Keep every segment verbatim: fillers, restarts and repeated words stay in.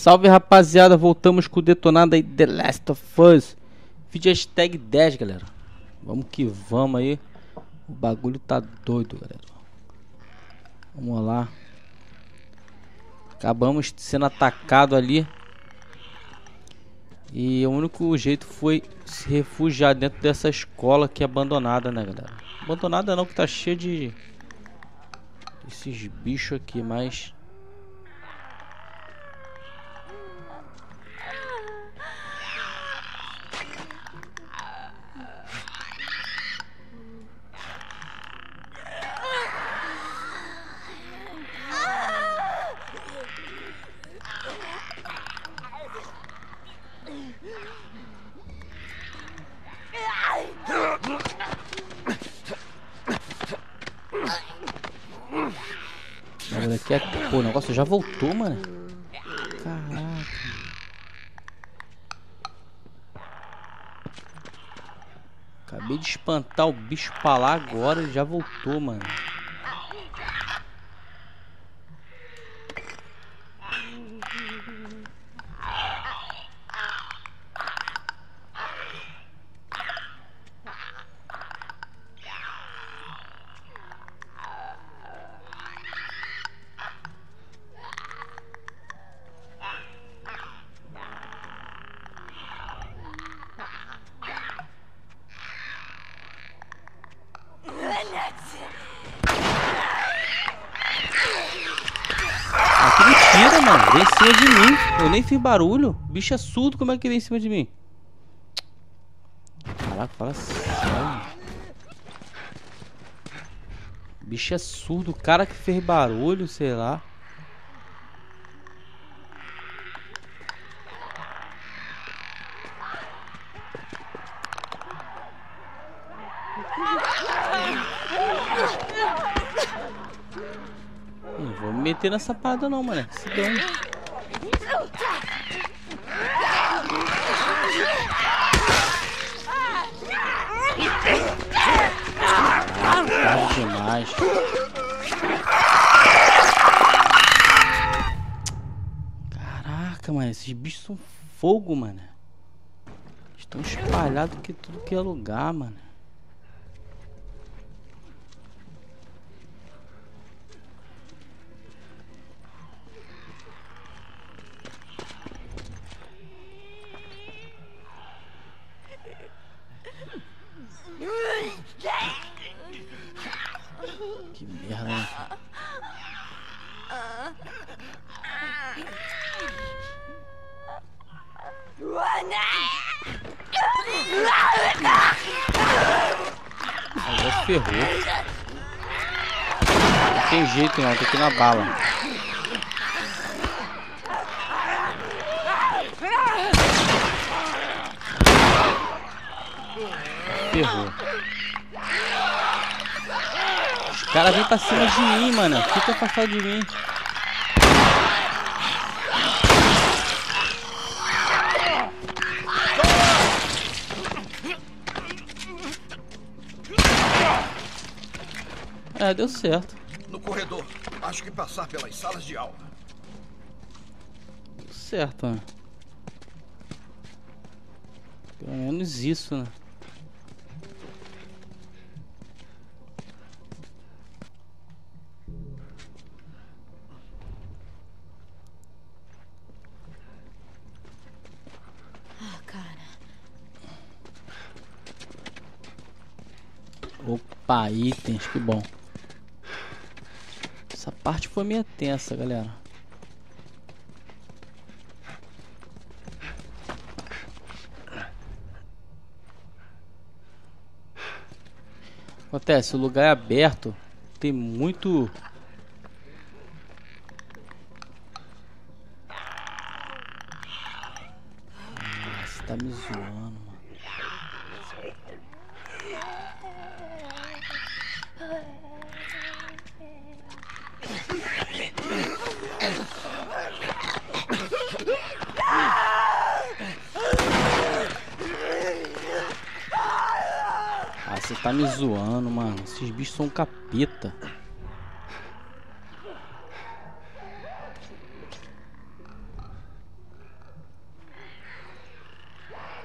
Salve, rapaziada, voltamos com o detonado aí The Last of Us. Vídeo hashtag dez, galera. Vamos que vamos aí. O bagulho tá doido, galera. Vamos lá. Acabamos sendo atacado ali. E o único jeito foi se refugiar dentro dessa escola aqui abandonada, né, galera? Abandonada não, que tá cheio de esses bichos aqui, mas... Aqui é... Pô, o negócio já voltou, mano. Caraca. Acabei de espantar o bicho pra lá agora e já voltou, mano. Mentira, mano. Vem em cima de mim. Eu nem fiz barulho. O bicho é surdo. Como é que vem em cima de mim? Caraca, fala sério. O bicho é surdo. O cara que fez barulho, sei lá. Não vou me meter nessa parada não, mano. Se dane. Tarde demais. Caraca, mano. Esses bichos são fogo, mano. Estão espalhados que tudo que é lugar, mano. Que merda, hein? Agora ferrou. Não tem jeito não, tem que ir na bala. Ferrou. Os caras vêm pra cima de mim, mano. Fica afastado de mim. É, deu certo. No corredor. Acho que passar pelas salas de aula. Deu certo, né? Pelo menos isso, né? Opa, itens, que bom. Essa parte foi meio tensa, galera. Acontece, o lugar é aberto, tem muito... Ah, você tá me zoando, mano. Ah, você tá me zoando, mano. Esses bichos são um capeta.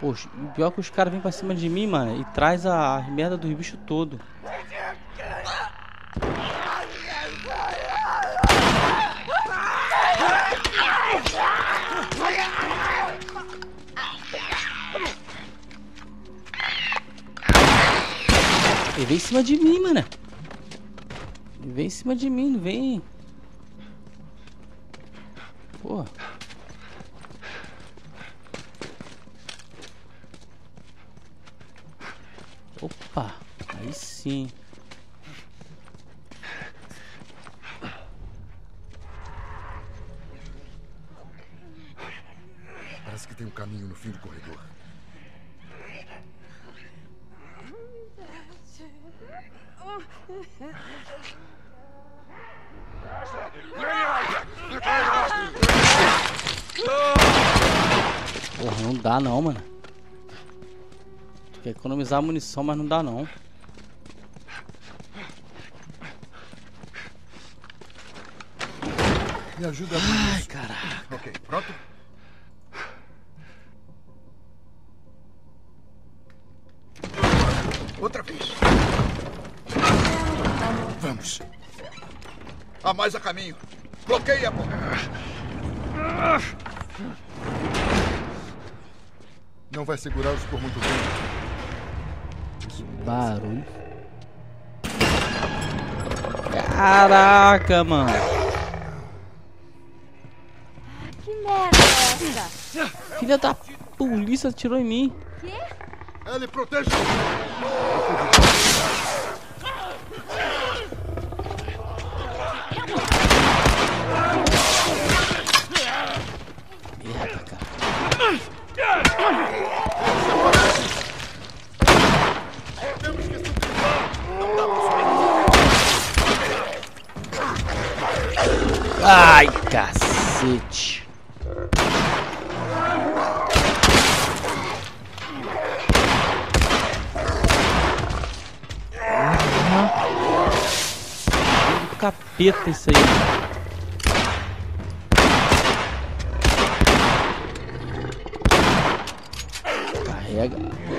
Poxa, o pior é que os caras vêm pra cima de mim, mano, e traz a, a merda dos bichos todo. Ele vem em cima de mim, mano. Ele vem em cima de mim, não vem. Porra. Opa, aí sim. Parece que tem um caminho no fim do corredor. Porra, não dá não, mano. Tu quer economizar munição, mas não dá não. Me ajuda. Ai, caraca. Ok, pronto? Outra vez. Vamos. Há mais a caminho. Bloqueia a porta. Não vai segurá-los por muito tempo. Barulho. Caraca, mano. Que merda é essa? Filha da polícia atirou em mim. Quê? Ele protege. Merda, cara. Temos que subir. Não dá pra... Ai, cacete. Do capeta isso aí. Carrega.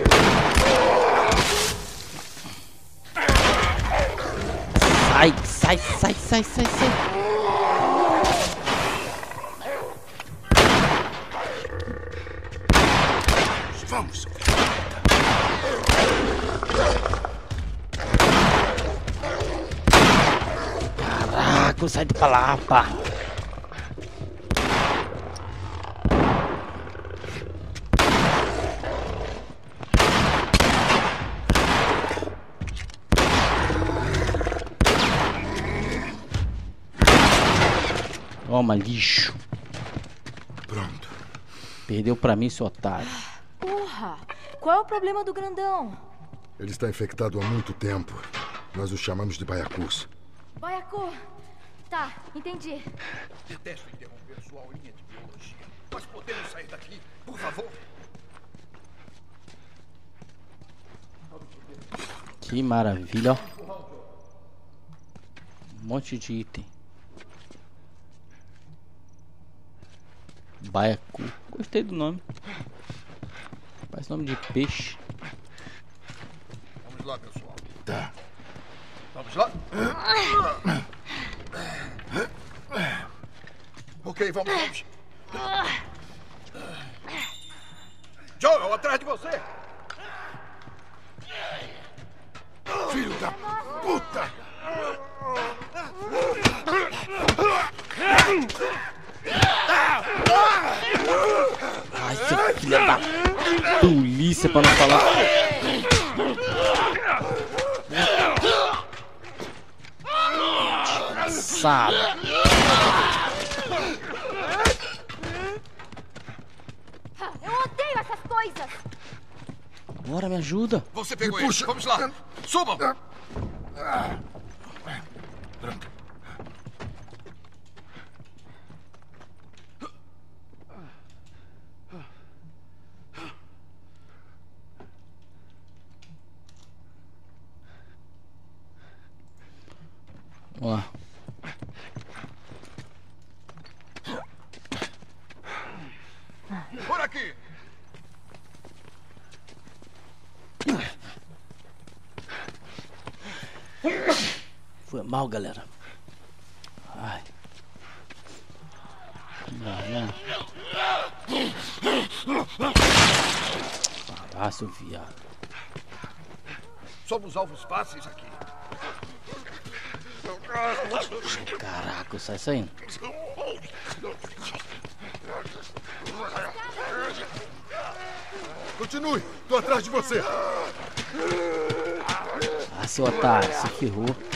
Sai, sai, sai, sai, sai, sai. Vamos. Caraca, sai pra lá, pá. Toma, lixo. Pronto. Perdeu pra mim, seu otário. Porra! Qual é o problema do grandão? Ele está infectado há muito tempo. Nós o chamamos de baiacus. Baiacu! Tá, entendi. Detesto interromper sua aulinha de biologia. Mas podemos sair daqui, por favor? Que maravilha, ó. Um monte de item. Baiacu. Gostei do nome. Parece nome de peixe. Vamos lá, pessoal. Tá. Vamos lá? Ok, vamos, vamos. Joel, atrás de você! Filho da puta! Ai, seu filho da polícia, pra não falar. Desgraçado. Eu odeio essas coisas! Bora, me ajuda. Você pegou ele. Vamos lá. Subam! Pronto. Ó. Por aqui! Foi mal, galera. Ai. Ah, seu viado. Somos alvos fáceis aqui. Caraca, sai saindo. Continue, tô atrás de você. Ah, seu otário, se ferrou.